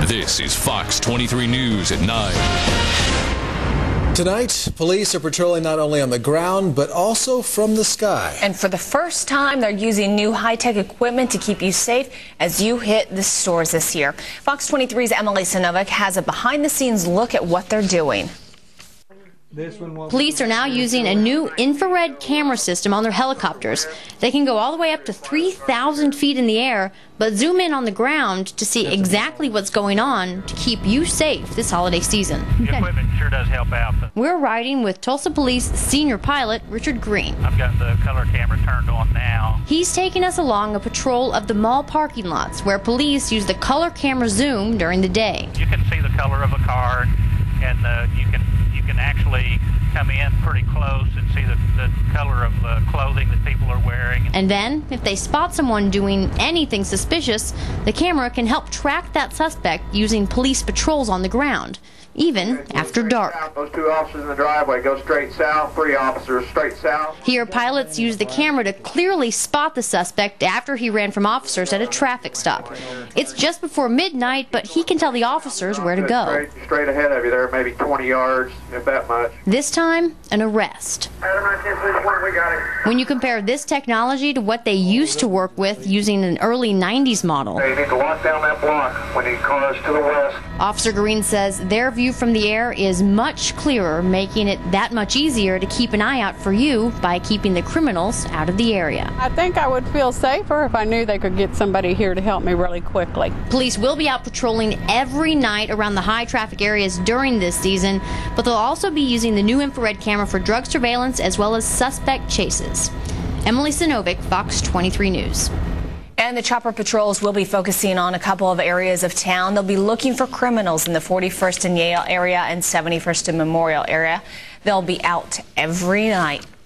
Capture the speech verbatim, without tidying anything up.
This is Fox twenty-three News at nine. Tonight, police are patrolling not only on the ground, but also from the sky. And for the first time, they're using new high-tech equipment to keep you safe as you hit the stores this year. Fox twenty-three's Emily Sinovic has a behind-the-scenes look at what they're doing. Police are now using a new infrared camera system on their helicopters. They can go all the way up to three thousand feet in the air, but zoom in on the ground to see exactly what's going on to keep you safe this holiday season. The equipment sure does help out. We're riding with Tulsa Police senior pilot Richard Green. I've got the color camera turned on now. He's taking us along a patrol of the mall parking lots where police use the color camera zoom during the day. You can see the color of a car, and uh, you can you can actually come in pretty close and see the, the color of uh, clothing that people are wearing. And then, if they spot someone doing anything suspicious, the camera can help track that suspect using police patrols on the ground, even after dark. Those two officers in the driveway go straight south, three officers straight south. Here, pilots use the camera to clearly spot the suspect after he ran from officers at a traffic stop. It's just before midnight, but he can tell the officers where to go. Straight, straight ahead of you there, maybe twenty yards, if that much. This time, an arrest. When you compare this technology to what they used to work with using an early nineties model, You need to lock down that block when he cars to the west. Officer Green says their view from the air is much clearer, making it that much easier to keep an eye out for you by keeping the criminals out of the area. I think I would feel safer if I knew they could get somebody here to help me really quickly. Police will be out patrolling every night around the high traffic areas during this season, but they'll also be using the new infrared camera for drug surveillance as well as suspect chases. Emily Sinovic, Fox twenty-three News. And the chopper patrols will be focusing on a couple of areas of town. They'll be looking for criminals in the forty-first and Yale area and seventy-first and Memorial area. They'll be out every night.